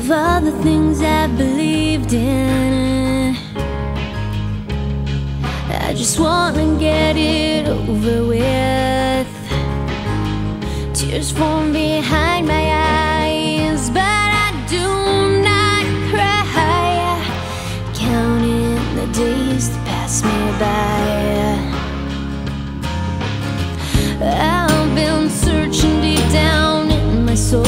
of all the things I believed in. I just wanna get it over with. Tears form behind my eyes, but I do not cry. Counting the days that pass me by. I've been searching deep down in my soul.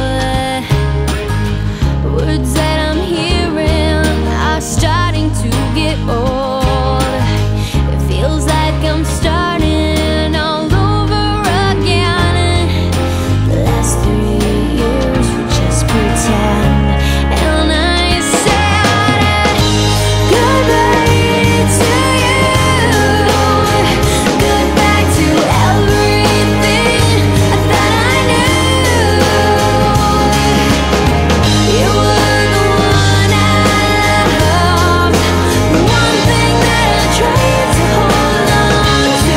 Words that I'm hearing are starting to get old. It feels like I'm starting all over again. The last 3 years were just pretend, and I said goodbye to you, goodbye to everything I thought I knew. You were the one I loved, the one thing that I tried to hold on to.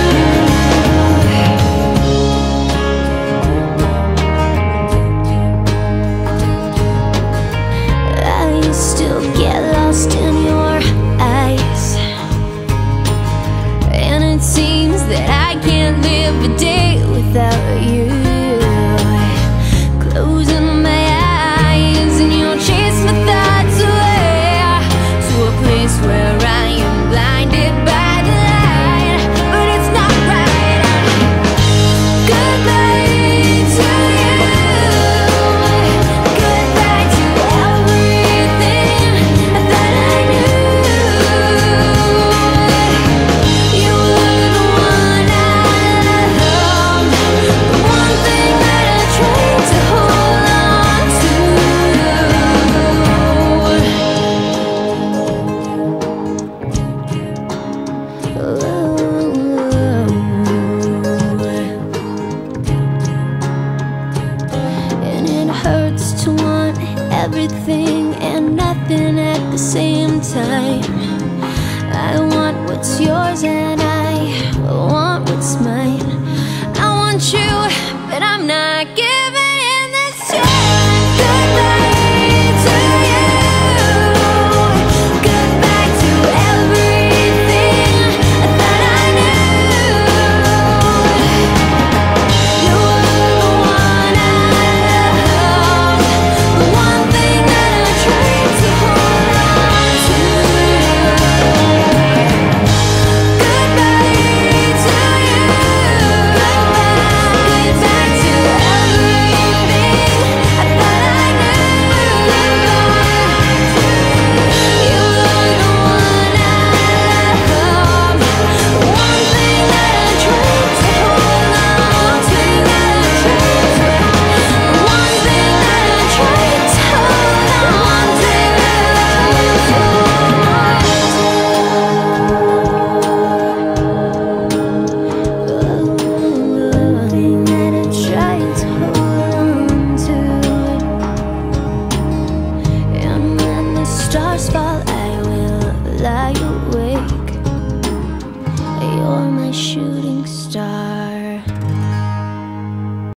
I still get lost in your eyes, and it seems that I can't live a day without you. Closing my eyes and you'll chase my thoughts away to a place where I am blinded by the light. But it's not right. Goodbye to you, goodbye to everything I thought I knew. You were the one I loved, the one thing that I tried to hold on to. And it hurts to want everything and nothing at the same time. I want what's yours and I want what's mine. I want you, but I'm not giving